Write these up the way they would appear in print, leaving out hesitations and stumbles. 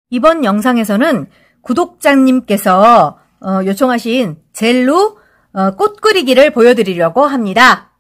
이번 영상에서는 구독자님께서 요청하신 젤로 꽃 그리기를 보여드리려고 합니다.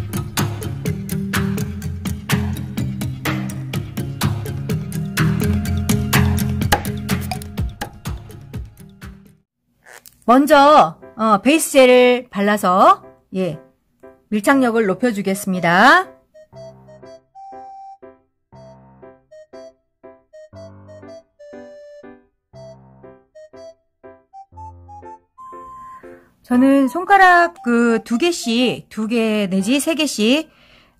먼저 베이스 젤을 발라서 밀착력을 높여주겠습니다. 저는 손가락 두 개 내지 3개씩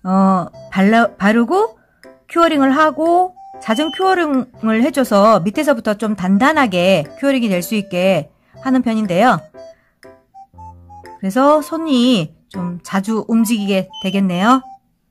바르고 큐어링을 하고 잦은 큐어링을 해줘서 밑에서부터 좀 단단하게 큐어링이 될 수 있게 하는 편인데요. 그래서 손이 좀 자주 움직이게 되겠네요.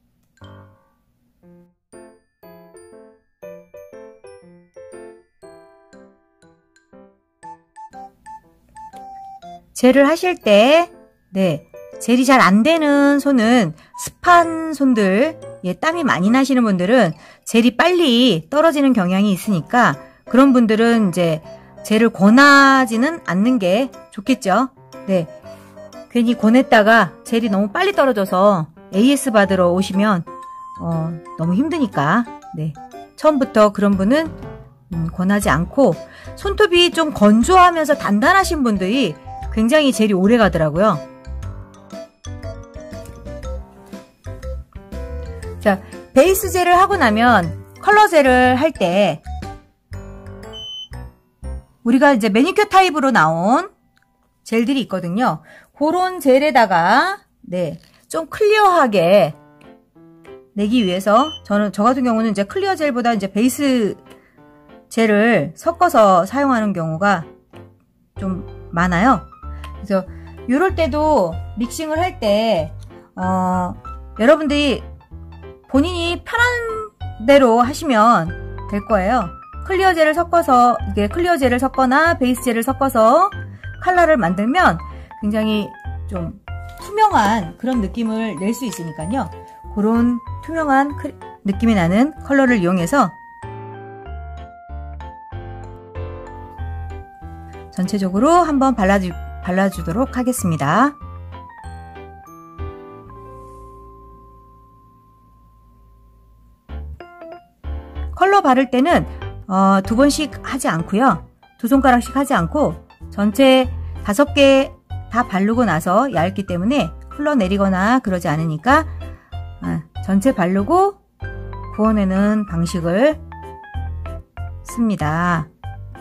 젤을 하실 때 젤이 잘 안 되는 손은 습한 손들, 땀이 많이 나시는 분들은 젤이 빨리 떨어지는 경향이 있으니까 그런 분들은 이제 젤을 권하지는 않는 게 좋겠죠. 괜히 권했다가 젤이 너무 빨리 떨어져서 AS 받으러 오시면 너무 힘드니까 처음부터 그런 분은 권하지 않고, 손톱이 좀 건조하면서 단단하신 분들이 굉장히 젤이 오래 가더라고요. 자, 베이스 젤을 하고 나면 컬러 젤을 할 때 우리가 이제 매니큐어 타입으로 나온 젤들이 있거든요. 그런 젤에다가 좀 클리어하게 내기 위해서 저 같은 경우는 이제 클리어 젤보다 이제 베이스 젤을 섞어서 사용하는 경우가 좀 많아요. 그래서 이럴 때도 믹싱을 할 때 여러분들이 본인이 편한 대로 하시면 될 거예요. 클리어 젤을 섞어서 클리어 젤을 섞거나 베이스 젤을 섞어서 컬러를 만들면 굉장히 좀 투명한 그런 느낌을 낼 수 있으니까요. 그런 투명한 느낌이 나는 컬러를 이용해서 전체적으로 한번 발라주도록 하겠습니다. 컬러 바를 때는 2번씩 하지 않고요. 2손가락씩 하지 않고 전체 5개 다 바르고 나서 얇기 때문에 흘러내리거나 그러지 않으니까 전체 바르고 부어내는 방식을 씁니다.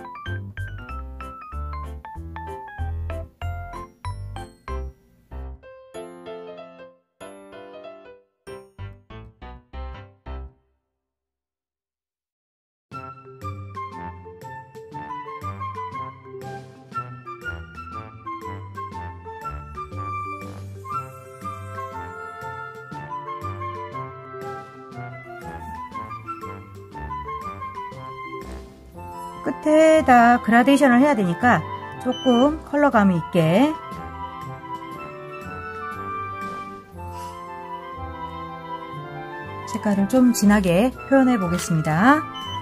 끝에다 그라데이션을 해야 되니까 조금 컬러감이 있게 색깔을 좀 진하게 표현해 보겠습니다.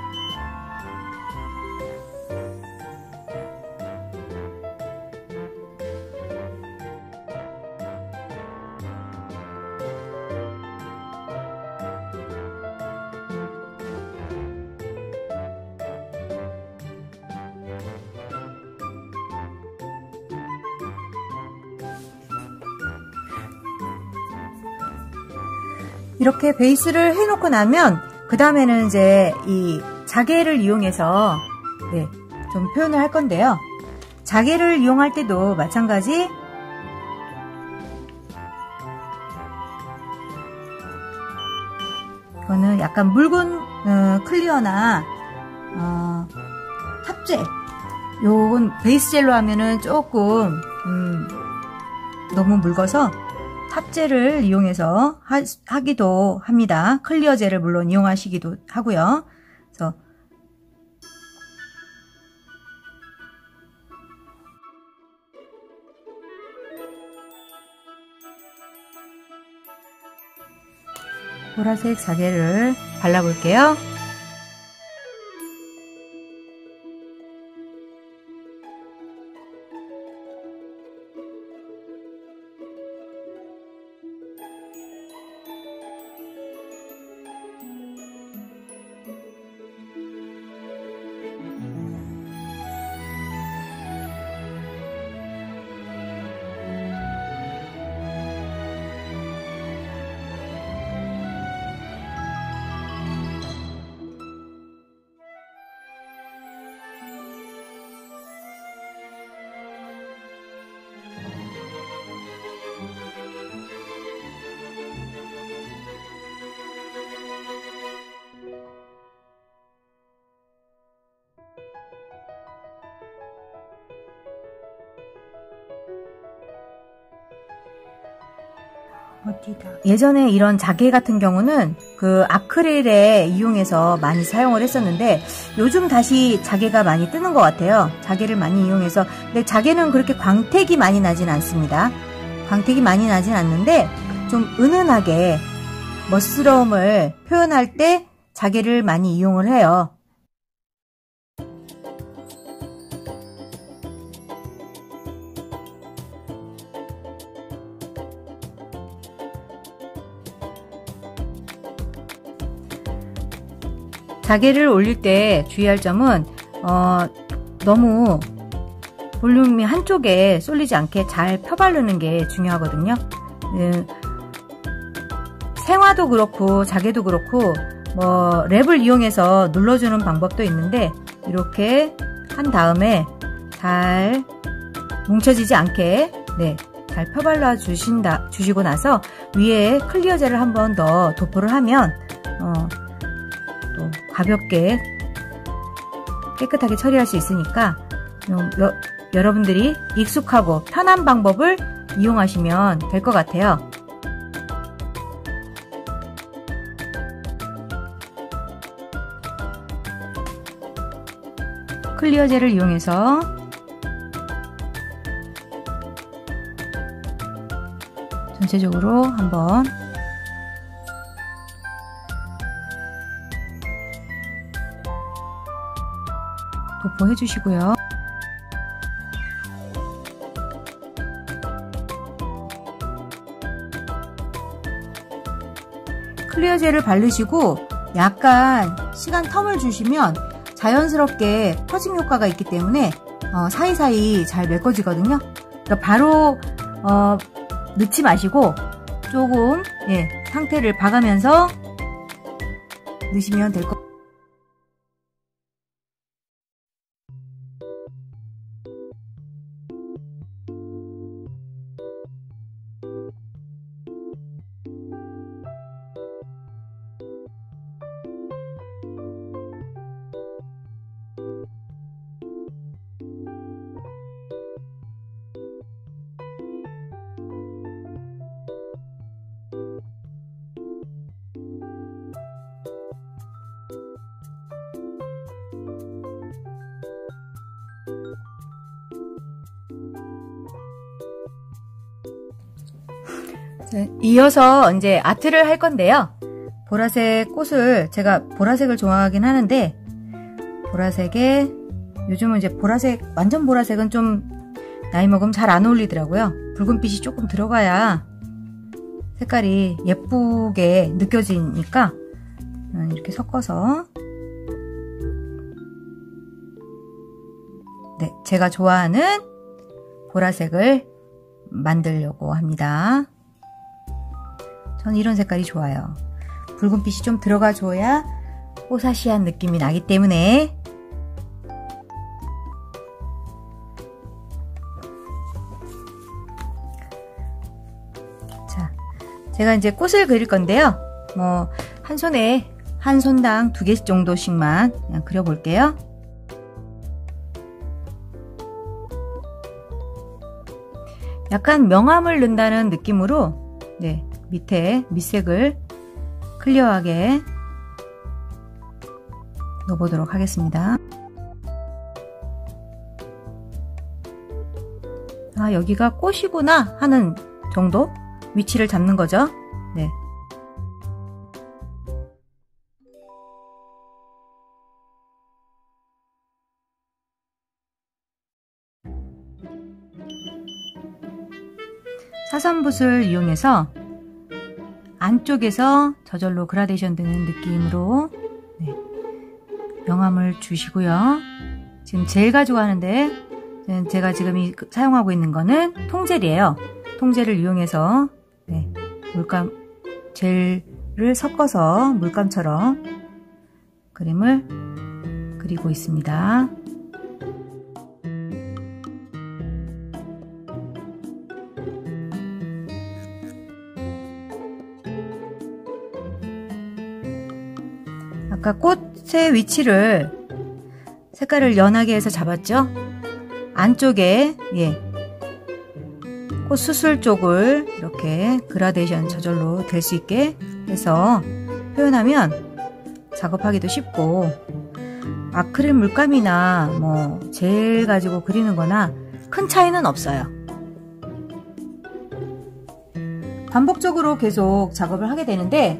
이렇게 베이스를 해놓고 나면 그 다음에는 이제 이 자개를 이용해서 좀 표현을 할 건데요. 자개를 이용할 때도 마찬가지 이거는 약간 묽은 클리어나 탑젤, 요건 베이스 젤로 하면은 조금 너무 묽어서 탑젤을 이용해서 하기도 합니다. 클리어 젤을 물론 이용하시기도 하고요. 그래서 보라색 자개를 발라볼게요. 어디다? 예전에 이런 자개 같은 경우는 그 아크릴에 이용해서 많이 사용을 했었는데 요즘 다시 자개가 많이 뜨는 것 같아요. 자개를 많이 이용해서. 근데 자개는 그렇게 광택이 많이 나진 않습니다. 광택이 많이 나진 않는데 좀 은은하게 멋스러움을 표현할 때 자개를 많이 이용을 해요. 자개를 올릴 때 주의할 점은 너무 볼륨이 한쪽에 쏠리지 않게 잘 펴바르는 게 중요하거든요. 생화도 그렇고 자개도 그렇고 뭐 랩을 이용해서 눌러주는 방법도 있는데 이렇게 한 다음에 잘 뭉쳐지지 않게 잘 펴발라 주시고 나서 위에 클리어 젤을 한 번 더 도포를 하면 또 가볍게 깨끗하게 처리할 수 있으니까 여러분들이 익숙하고 편한 방법을 이용하시면 될 것 같아요. 클리어 젤을 이용해서 전체적으로 한번 도포해 주시고요. 클리어 젤을 바르시고 약간 시간 텀을 주시면 자연스럽게 퍼짐 효과가 있기 때문에 사이사이 잘 메꿔지거든요. 그러니까 바로 넣지 마시고 조금 상태를 봐가면서 넣으시면 될 것 같아요. 이어서 이제 아트를 할 건데요. 보라색 꽃을 제가 보라색을 좋아하긴 하는데 보라색에 요즘은 이제 보라색 완전 보라색은 좀 나이 먹으면 잘 안 어울리더라고요. 붉은빛이 조금 들어가야 색깔이 예쁘게 느껴지니까 이렇게 섞어서 제가 좋아하는 보라색을 만들려고 합니다. 전 이런 색깔이 좋아요. 붉은빛이 좀 들어가줘야 뽀사시한 느낌이 나기 때문에 자, 제가 이제 꽃을 그릴 건데요. 뭐 한 손에 한 손당 2개 정도씩만 그냥 그려볼게요. 약간 명암을 넣는다는 느낌으로 밑에 밑색을 클리어하게 넣어보도록 하겠습니다. 아, 여기가 꽃이구나 하는 정도 위치를 잡는 거죠. 사선붓을 이용해서 안쪽에서 저절로 그라데이션 되는 느낌으로 명암을 주시고요. 지금 젤 가지고 하는데 제가 지금 사용하고 있는 거는 통젤이에요. 통젤을 이용해서 물감 젤을 섞어서 물감처럼 그림을 그리고 있습니다. 아까 꽃의 위치를 색깔을 연하게 해서 잡았죠? 안쪽에 꽃 수술 쪽을 이렇게 그라데이션 저절로 될 수 있게 해서 표현하면 작업하기도 쉽고, 아크릴 물감이나 뭐 젤 가지고 그리는 거나 큰 차이는 없어요. 반복적으로 계속 작업을 하게 되는데,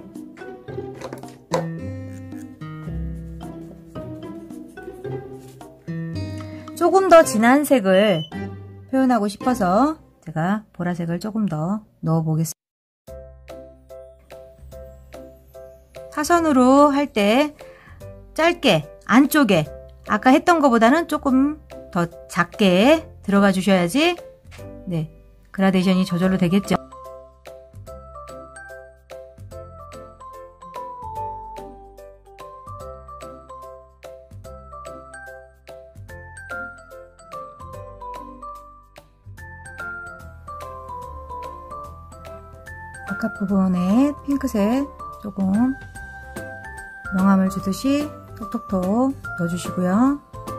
조금 더 진한 색을 표현하고 싶어서 제가 보라색을 조금 더 넣어 보겠습니다. 사선으로 할 때 짧게 안쪽에 아까 했던 것보다는 조금 더 작게 들어가 주셔야지 네, 그라데이션이 저절로 되겠죠. 아까 부분에 핑크색 조금 명암을 주듯이 톡톡톡 넣어주시고요.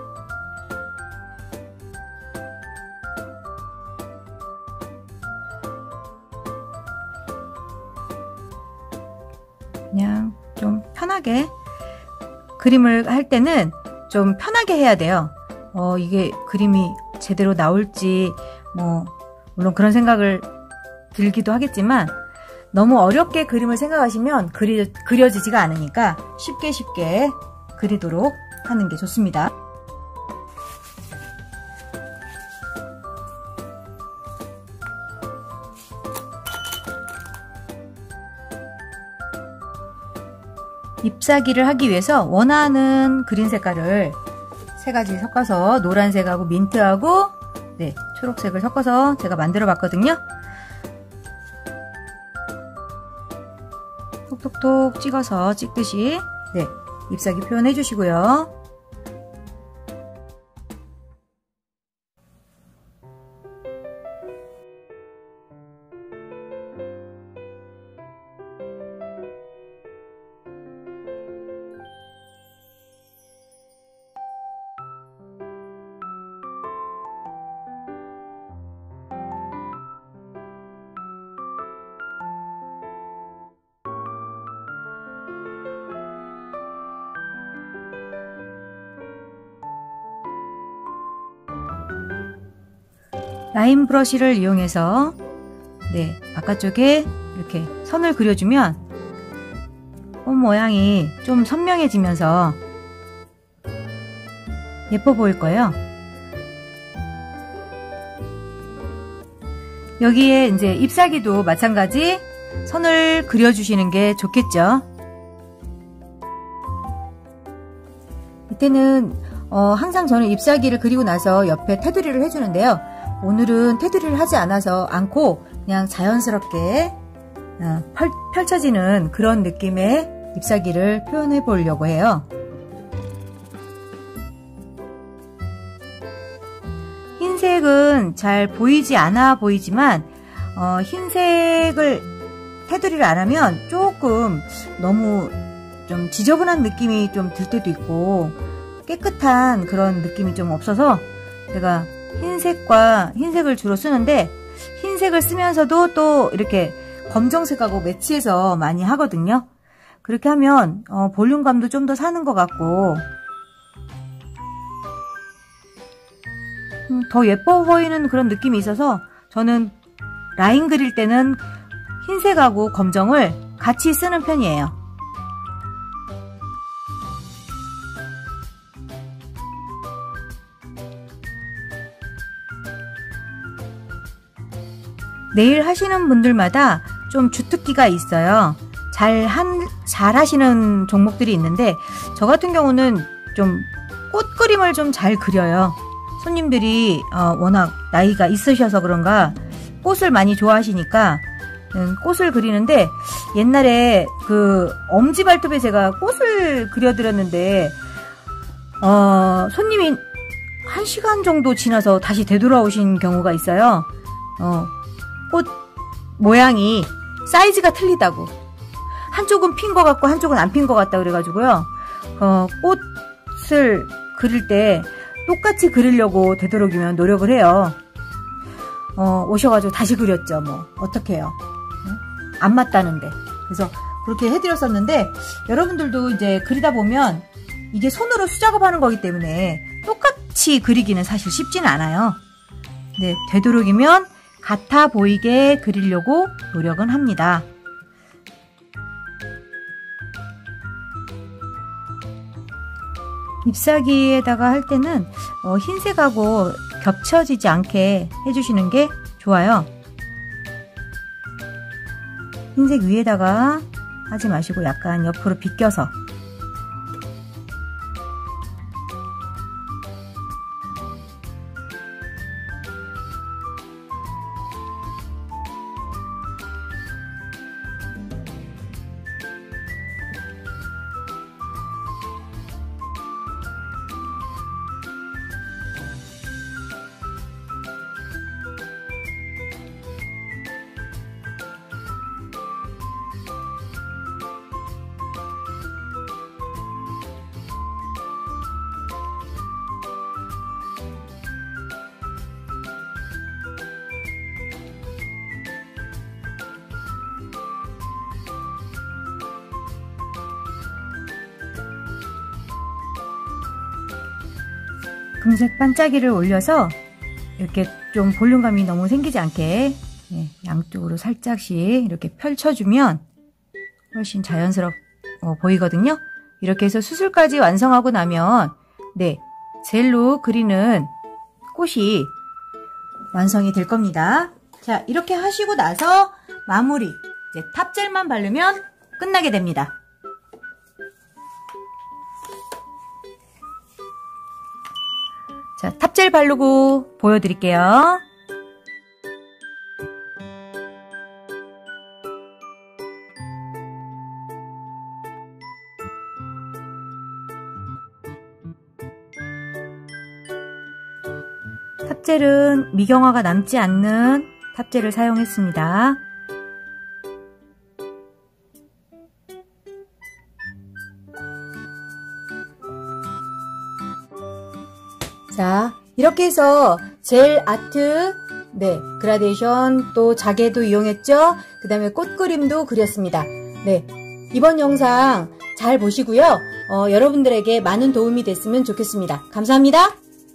그냥 좀 편하게 그림을 할 때는 좀 편하게 해야 돼요. 이게 그림이 제대로 나올지 뭐 물론 그런 생각을 들기도 하겠지만 너무 어렵게 그림을 생각하시면 그려지지가 않으니까 쉽게 그리도록 하는 게 좋습니다. 잎사귀를 하기 위해서 원하는 그린 색깔을 세 가지 섞어서 노란색하고 민트하고 네, 초록색을 섞어서 제가 만들어 봤거든요. 톡톡톡 찍어서 찍듯이 네, 잎사귀 표현해 주시고요. 라인 브러쉬를 이용해서 네, 바깥쪽에 이렇게 선을 그려주면 꽃 모양이 좀 선명해지면서 예뻐 보일 거예요. 여기에 이제 잎사귀도 마찬가지 선을 그려주시는 게 좋겠죠. 이때는 항상 저는 잎사귀를 그리고 나서 옆에 테두리를 해주는데요. 오늘은 테두리를 하지 않고 그냥 자연스럽게 펼쳐지는 그런 느낌의 잎사귀를 표현해 보려고 해요. 흰색은 잘 보이지 않아 보이지만 흰색을 테두리를 안 하면 조금 너무 좀 지저분한 느낌이 좀 들 때도 있고 깨끗한 그런 느낌이 좀 없어서 제가 흰색을 주로 쓰는데 흰색을 쓰면서도 또 이렇게 검정색하고 매치해서 많이 하거든요. 그렇게 하면 볼륨감도 좀 더 사는 것 같고 더 예뻐 보이는 그런 느낌이 있어서 저는 라인 그릴 때는 흰색하고 검정을 같이 쓰는 편이에요. 네일 하시는 분들마다 좀 주특기가 있어요. 잘 하시는 종목들이 있는데 저 같은 경우는 좀 꽃 그림을 좀 잘 그려요. 손님들이 워낙 나이가 있으셔서 그런가 꽃을 많이 좋아하시니까 꽃을 그리는데 옛날에 그 엄지발톱에 제가 꽃을 그려드렸는데 손님이 1시간 정도 지나서 다시 되돌아오신 경우가 있어요. 꽃 모양이 사이즈가 틀리다고 한쪽은 핀 것 같고 한쪽은 안 핀 것 같다 그래가지고요. 꽃을 그릴 때 똑같이 그리려고 되도록이면 노력을 해요. 오셔가지고 다시 그렸죠. 뭐 어떡해요. 안 맞다는데. 그래서 그렇게 해드렸었는데 여러분들도 이제 그리다 보면 이게 손으로 수작업하는 거기 때문에 똑같이 그리기는 사실 쉽지는 않아요. 네, 되도록이면 같아 보이게 그리려고 노력은 합니다. 잎사귀에다가 할 때는 흰색하고 겹쳐지지 않게 해주시는 게 좋아요. 흰색 위에다가 하지 마시고 약간 옆으로 비껴서. 금색 반짝이를 올려서 이렇게 좀 볼륨감이 너무 생기지 않게 양쪽으로 살짝씩 이렇게 펼쳐주면 훨씬 자연스럽게 보이거든요. 이렇게 해서 수술까지 완성하고 나면 젤로 그리는 꽃이 완성이 될 겁니다. 자, 이렇게 하시고 나서 마무리 이제 탑젤만 바르면 끝나게 됩니다. 자, 탑젤 바르고 보여드릴게요. 탑젤은 미경화가 남지 않는 탑젤을 사용했습니다. 자, 이렇게 해서 젤 아트, 그라데이션, 또 자개도 이용했죠? 그 다음에 꽃그림도 그렸습니다. 이번 영상 잘 보시고요. 여러분들에게 많은 도움이 됐으면 좋겠습니다. 감사합니다.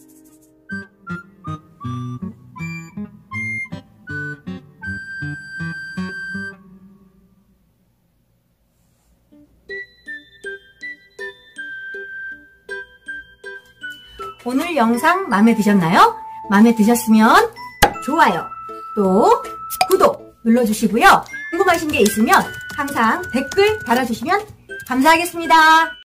오늘 영상 마음에 드셨나요? 마음에 드셨으면 좋아요, 또 구독 눌러주시고요. 궁금하신 게 있으면 항상 댓글 달아주시면 감사하겠습니다.